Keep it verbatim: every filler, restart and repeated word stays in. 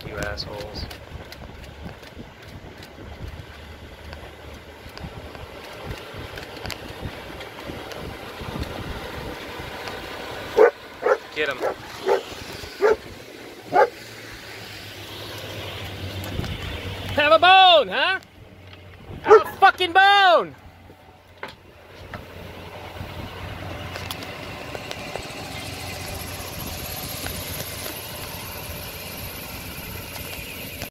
you assholes. Get him. Have a bone, huh? Have a fucking bone!